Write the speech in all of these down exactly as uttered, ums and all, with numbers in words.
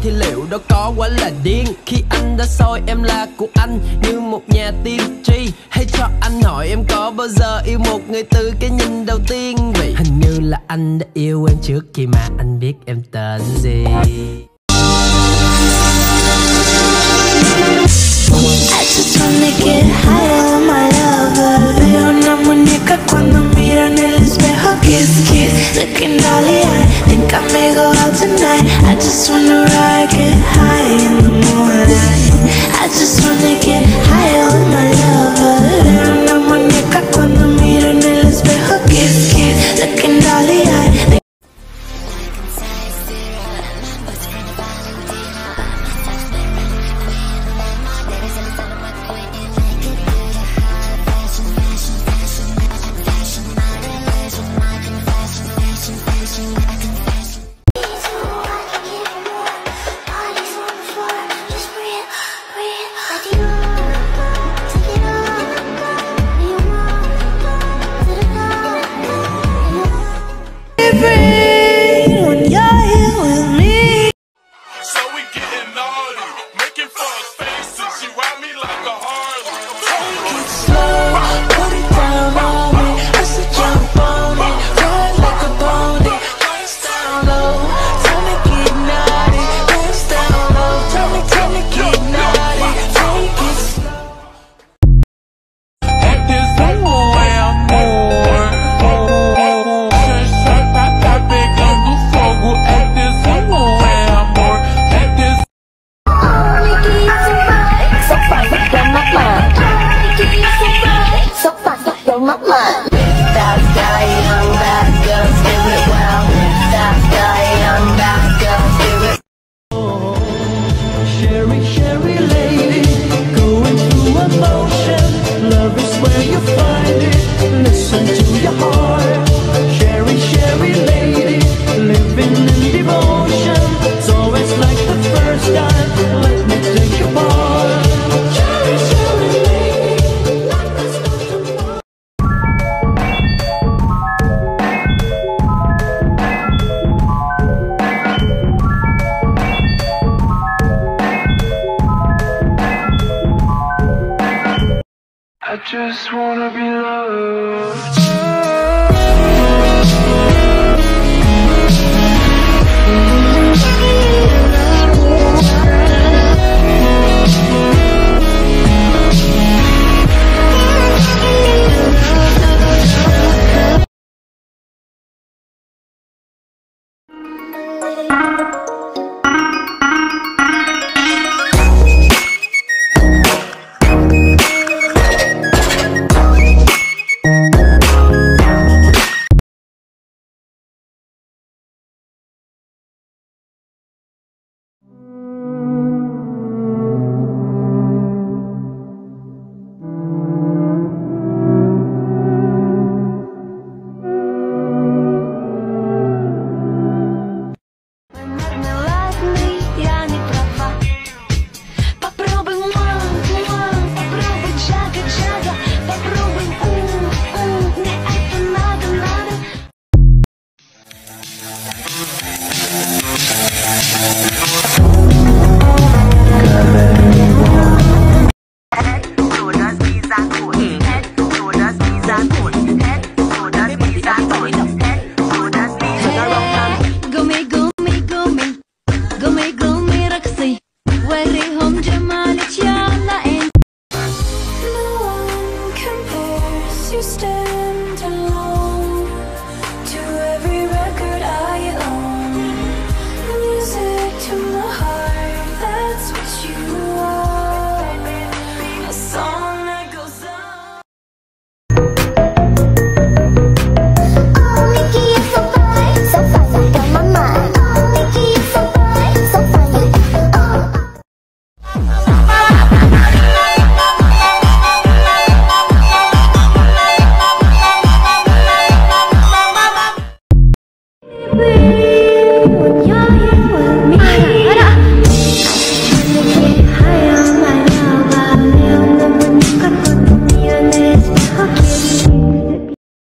thì liệu đó có quá là điên khi anh đã soi em là của anh như một nhà tiên tri. Hãy cho anh hỏi em có bao giờ yêu một người từ cái nhìn đầu tiên? Vì hình như là anh đã yêu em trước khi mà anh biết em tên gì. I just wanna get high on my lover. Veo una muñeca cuando miro en el espejo. Kiss, kiss, looking dolly eye. Think I may go out tonight. I just wanna ride, get high in the morning. I just wanna get high on my lover. Veo una muñeca cuando miro en el espejo. Kiss, kiss, looking dolly eye. I just wanna be loved.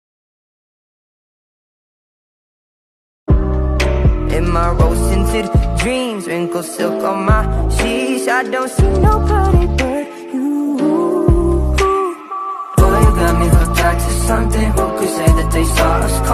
In my rose tinted dreams, wrinkled silk on my sheets. I don't see nobody but you. Boy, you got me hooked up to something. Who could say that they saw us